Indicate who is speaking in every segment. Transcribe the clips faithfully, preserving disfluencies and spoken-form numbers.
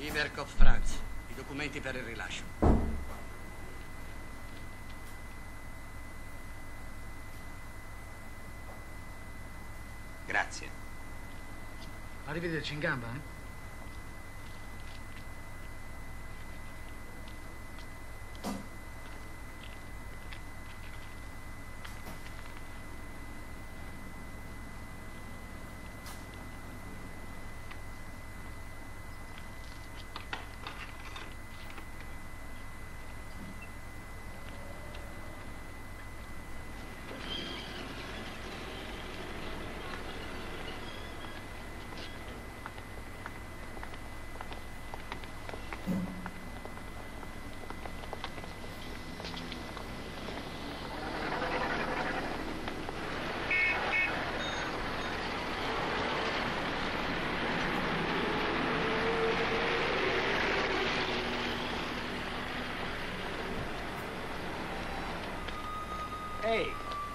Speaker 1: Iverkov Franz, i documenti per il rilascio.
Speaker 2: Grazie.
Speaker 3: Arrivederci in gamba, eh?
Speaker 2: Ehi.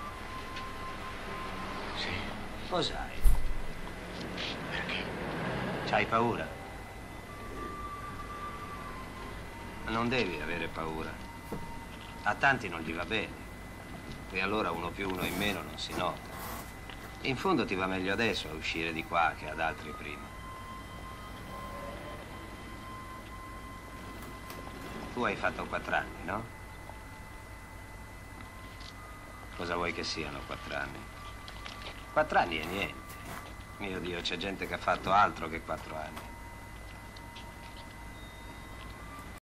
Speaker 3: Sì.
Speaker 2: Cos'hai?
Speaker 3: Perché?
Speaker 2: C'hai paura? Non devi avere paura. A tanti non gli va bene. E allora uno più uno in meno non si nota. In fondo ti va meglio adesso a uscire di qua che ad altri prima. Tu hai fatto quattro anni, no? Cosa vuoi che siano quattro anni? Quattro anni è niente. Mio Dio, c'è gente che ha fatto altro che quattro anni.